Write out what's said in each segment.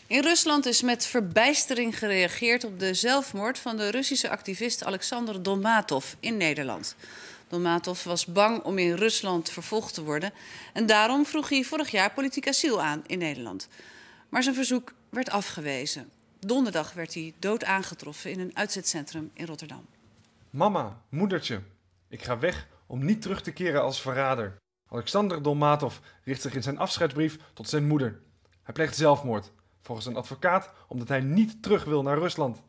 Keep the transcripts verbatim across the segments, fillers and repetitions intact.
In Rusland is met verbijstering gereageerd op de zelfmoord van de Russische activist Alexander Dolmatov in Nederland. Dolmatov was bang om in Rusland vervolgd te worden en daarom vroeg hij vorig jaar politiek asiel aan in Nederland. Maar zijn verzoek werd afgewezen. Donderdag werd hij dood aangetroffen in een uitzetcentrum in Rotterdam. Mama, moedertje, ik ga weg om niet terug te keren als verrader. Alexander Dolmatov richt zich in zijn afscheidsbrief tot zijn moeder. Hij pleegt zelfmoord, volgens een advocaat, omdat hij niet terug wil naar Rusland.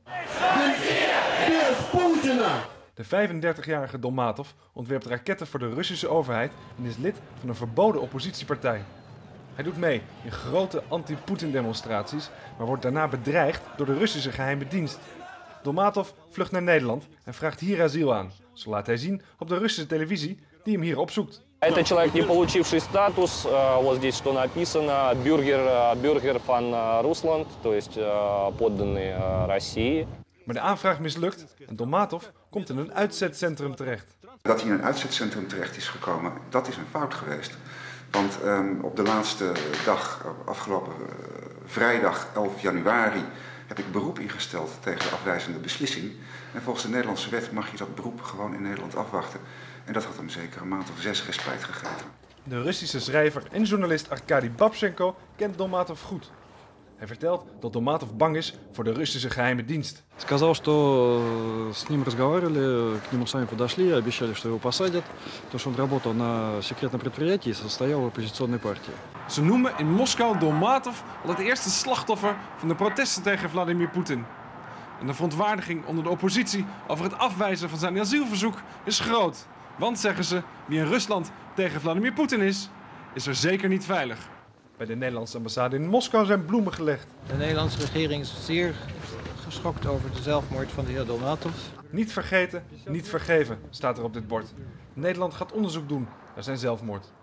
De vijfendertigjarige Dolmatov ontwerpt raketten voor de Russische overheid en is lid van een verboden oppositiepartij. Hij doet mee in grote anti-Poetin-demonstraties, maar wordt daarna bedreigd door de Russische geheime dienst. Dolmatov vlucht naar Nederland en vraagt hier asiel aan. Zo laat hij zien op de Russische televisie die hem hier opzoekt. Это человек, не получивший статус, вот здесь что написано, бюргер, бюргер van Rusland, то есть подданный России. Maar de aanvraag mislukt en Dolmatov komt in een uitzetcentrum terecht. Dat hij in een uitzetcentrum terecht is gekomen, dat is een fout geweest. Want um, op de laatste dag, afgelopen uh, vrijdag elf januari, heb ik beroep ingesteld tegen de afwijzende beslissing. En volgens de Nederlandse wet mag je dat beroep gewoon in Nederland afwachten. En dat had hem zeker een maand of zes respijt gegeven. De Russische schrijver en journalist Arkady Babchenko kent Dolmatov goed. Hij vertelt dat Dolmatov bang is voor de Russische geheime dienst. Сказал, что с ним разговаривали, к нему сами подошли, обещали, что его посадят, потому что он работал на секретном предприятии и состоял в оппозиционной партии. Ze noemen in Moskou Dolmatov al het eerste slachtoffer van de protesten tegen Vladimir Poetin. En de verontwaardiging onder de oppositie over het afwijzen van zijn asielverzoek is groot. Want, zeggen ze, wie in Rusland tegen Vladimir Poetin is, is er zeker niet veilig. Bij de Nederlandse ambassade in Moskou zijn bloemen gelegd. De Nederlandse regering is zeer geschokt over de zelfmoord van de heer Dolmatov. Niet vergeten, niet vergeven, staat er op dit bord. Nederland gaat onderzoek doen naar zijn zelfmoord.